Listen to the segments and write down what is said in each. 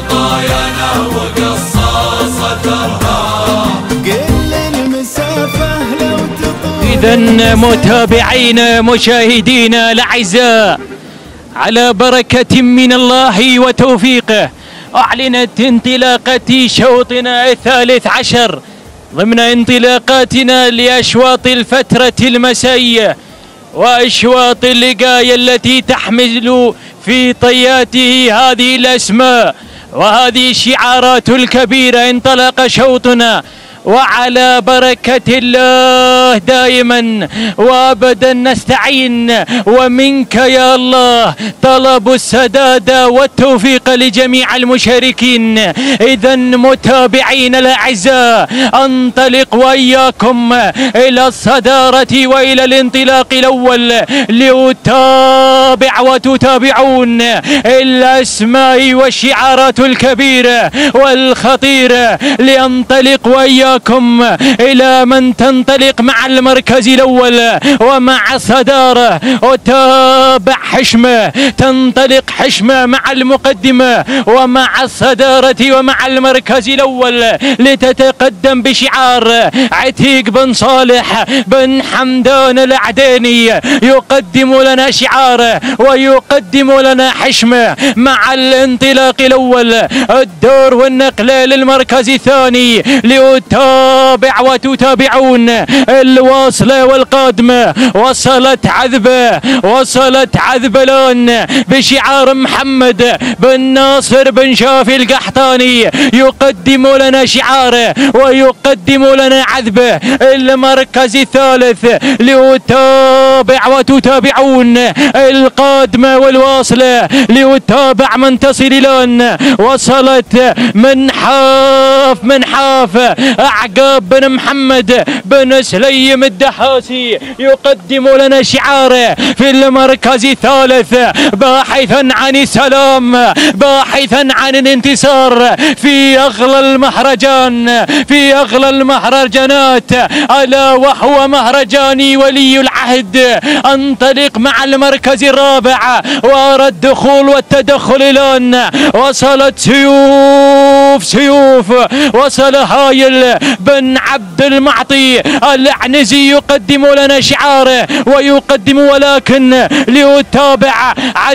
خطايانا وقصاصة الأرهاب. كل المسافة لو تطول. إذا متابعينا مشاهدينا الأعزاء، على بركة من الله وتوفيقه أعلنت انطلاقة شوطنا الثالث عشر ضمن انطلاقاتنا لأشواط الفترة المسائية وأشواط اللقاء التي تحمل في طياته هذه الأسماء وهذه الشعارات الكبيرة. انطلق شوطنا وعلى بركة الله دائما وابدا نستعين، ومنك يا الله طلب السداد والتوفيق لجميع المشاركين. إذا متابعينا الأعزاء، انطلق وإياكم إلى الصدارة وإلى الانطلاق الأول لأتابع وتتابعون الأسماء والشعارات الكبيرة والخطيرة. لأنطلق وإياكم إلى من تنطلق مع المركز الأول ومع الصدارة. وتابع حشمة، تنطلق حشمة مع المقدمة ومع الصدارة ومع المركز الأول لتتقدم بشعار عتيق بن صالح بن حمدان العديني. يقدم لنا شعار ويقدم لنا حشمة مع الانطلاق الأول. الدور والنقلة للمركز الثاني لأتابع وتتابعون الواصلة والقادمة. وصلت عذبة الآن بشعار محمد بن ناصر بن شافي القحطاني. يقدم لنا شعاره ويقدم لنا عذبة. المركز الثالث لأتابع وتتابعون القادمة والواصلة لأتابع من تصل الآن. وصلت من حاف أعقاب بن محمد بن سليم الدحاسي. يقدم لنا شعاره في المركز الثالث باحثا عن السلام، باحثا عن الانتصار في أغلى المهرجانات، ألا وهو مهرجان ولي العهد. انطلق مع المركز الرابع وأرى الدخول والتدخل الآن. وصلت سيوف وصل هايل بن عبد المعطي العنزي. يقدم لنا شعاره ويقدم ولكن ليتابع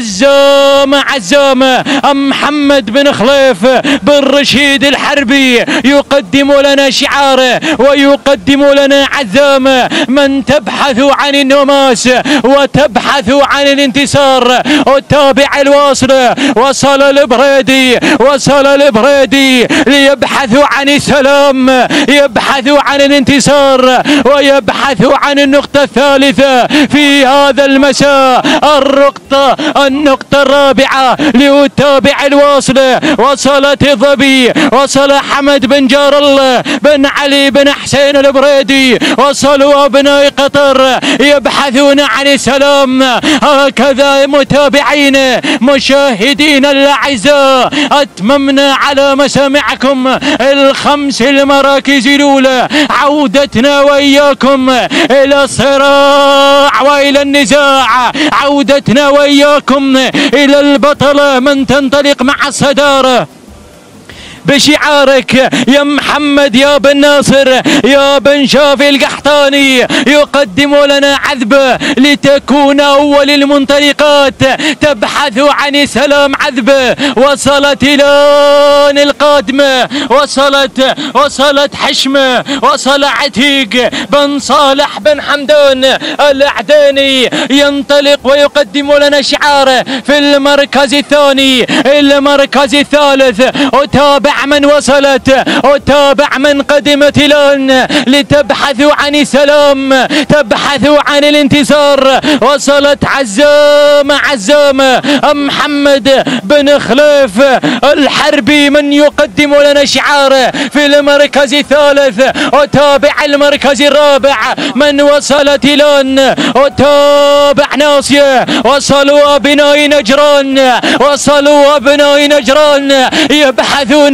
عزامة محمد بن خليف بن رشيد الحربي. يقدم لنا شعاره ويقدم لنا عزامة من تبحث عن النماس وتبحث عن الانتصار. وتابع الواصل. وصل البريدي ليبحث عن السلام، يبحث عن الانتصار ويبحث عن النقطة الثالثة في هذا المساء. النقطة الرابعة ليتابع الواصل. وصلت الظبي، وصل حمد بن جار الله بن علي بن حسين البريدي. وصلوا أبناء قطر يبحثون عن السلام. هكذا متابعين مشاهدين الأعزاء، أتممنا على مسامعكم الخمس المراكز الأولى. عودتنا وإياكم إلى الصراع وإلى النزاع، عودتنا وإياكم إلى البطلة من تنطلق مع الصدارة بشعارك يا محمد يا بن ناصر يا بن شافي القحطاني. يقدم لنا عذبة لتكون أول المنطلقات تبحث عن سلام. عذبة وصلت الآن القادمة، وصلت حشمة، وصل عتيق بن صالح بن حمدان العديني. ينطلق ويقدم لنا شعاره في المركز الثاني. المركز الثالث وتابع من وصلت وتابع من قدمت الآن لتبحث عن السلام، تبحث عن الانتصار. وصلت عزامة محمد بن خليف الحربي من يقدم لنا شعاره في المركز الثالث. وتابع المركز الرابع من وصلت الآن. وتابع ناصية. وصلوا أبناء نجران يبحثون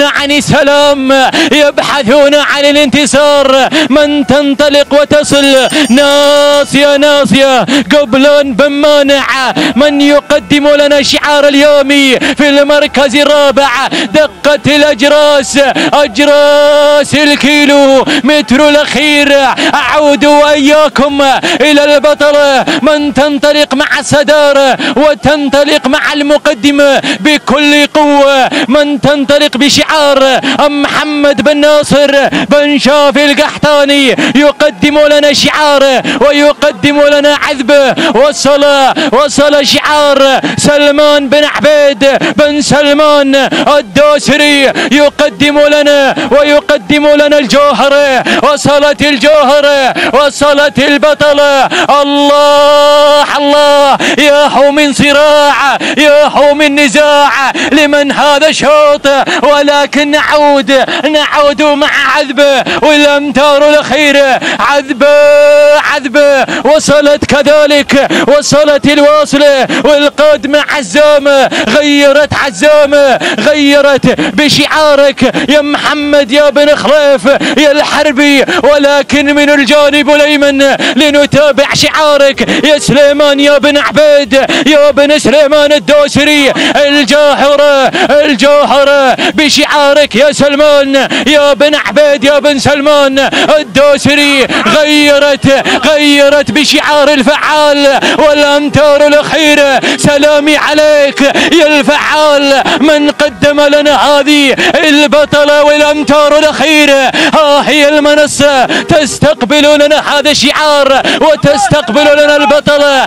عن السلام، يبحثون عن الانتصار. من تنطلق وتصل ناصية ناصية قبل بن مانع، من يقدم لنا شعار اليوم في المركز الرابع. دقت الأجراس، أجراس الكيلو متر الأخير. أعود وإياكم إلى البطل. من تنطلق مع الصدارة وتنطلق مع المقدمة بكل قوة، من تنطلق بشعار محمد بن ناصر بن شافي القحطاني، يقدم لنا شعار ويقدم لنا عذبه. وصل شعار سلمان بن عبيد بن سلمان الدوسري، يقدم لنا ويقدم لنا الجوهرة. وصلت الجوهرة، وصلت البطلة. الله الله، ياهو من صراع، ياهو من نزاع لمن هذا شوط. ولكن نعود مع عذبه والامتار الاخيره. عذبه وصلت كذلك، وصلت الواصله والقادم عزامه. غيرت عزامه، غيرت بشعارك يا محمد يا بن خليف يا الحربي. ولكن من الجانب الايمن لنتابع شعارك يا سليمان يا بن عبيد يا بن سليمان الدوسري. الجوهرة بشعارك يا سلمان يا بن عبيد يا بن سلمان الدوسري. غيرت بشعار الفعال والامتار الاخيره. سلامي عليك يا الفعال، من قدم لنا هذه البطله والامتار الاخيره. ها هي المنصه تستقبل لنا هذا الشعار وتستقبل لنا البطله.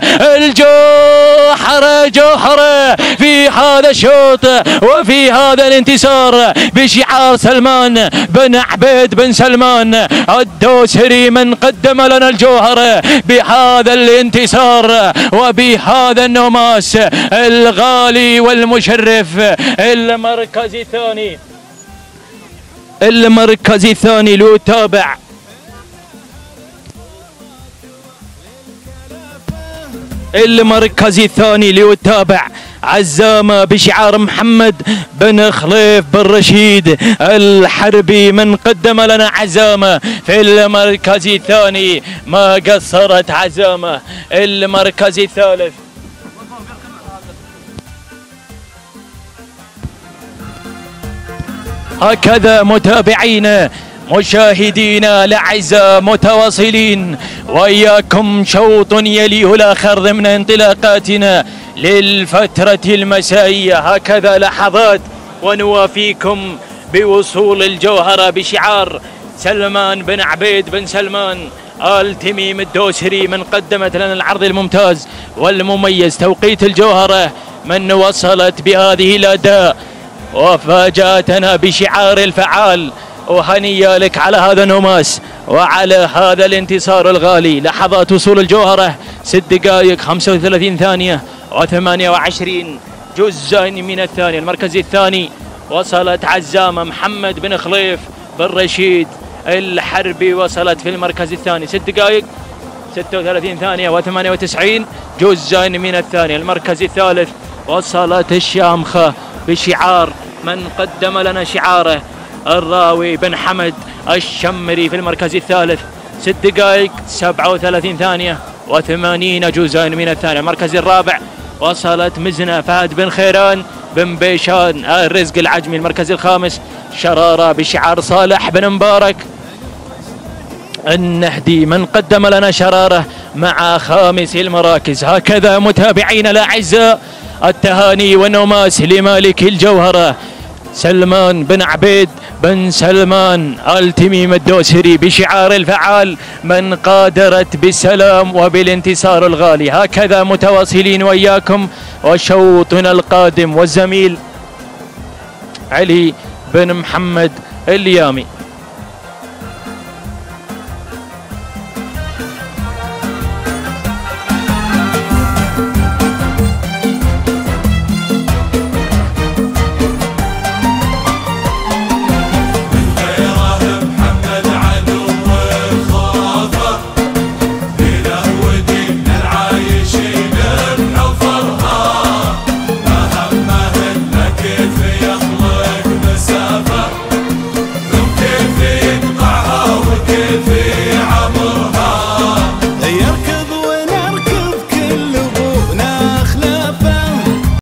الجوهره في هذا الشوط وفي هذا الانتصار بشعار سلمان بن عبيد بن سلمان الدوسري، من قدم لنا الجوهرة بهذا الانتصار وبهذا النماس الغالي والمشرف. المركز الثاني له تابع. المركز الثاني له تابع عزامة بشعار محمد بن خليف بن رشيد الحربي، من قدم لنا عزامة في المركز الثاني. ما قصرت عزامة. المركز الثالث هكذا متابعينا مشاهدينا الأعزاء متواصلين وإياكم شوط يليه الآخر ضمن انطلاقاتنا للفترة المسائية. هكذا لحظات ونوافيكم بوصول الجوهرة بشعار سلمان بن عبيد بن سلمان آل تميم الدوسري، من قدمت لنا العرض الممتاز والمميز. توقيت الجوهرة من وصلت بهذه الأداء وفاجأتنا بشعار الفعال. وهنيا لك على هذا النماس وعلى هذا الانتصار الغالي. لحظات وصول الجوهرة 6 دقائق 35 ثانية و28 جزء من الثانية. المركز الثاني وصلت عزامة محمد بن خليف بن رشيد الحربي، وصلت في المركز الثاني 6 دقائق 36 ثانية و98 جزء من الثانية. المركز الثالث وصلت الشامخة بشعار من قدم لنا شعاره الراوي بن حمد الشمري في المركز الثالث 6 دقائق 37 ثانية و80 جزء من الثانية. المركز الرابع وصلت مزنة فهد بن خيران بن بيشان الرزق العجمي. المركز الخامس شرارة بشعار صالح بن مبارك النهدي، من قدم لنا شرارة مع خامس المراكز. هكذا متابعينا الأعزاء التهاني والنماس لمالك الجوهرة سلمان بن عبيد بن سلمان آل تميم الدوسري بشعار الفعال، من قادرت بالسلام وبالانتصار الغالي. هكذا متواصلين وإياكم وشوطنا القادم والزميل علي بن محمد اليامي.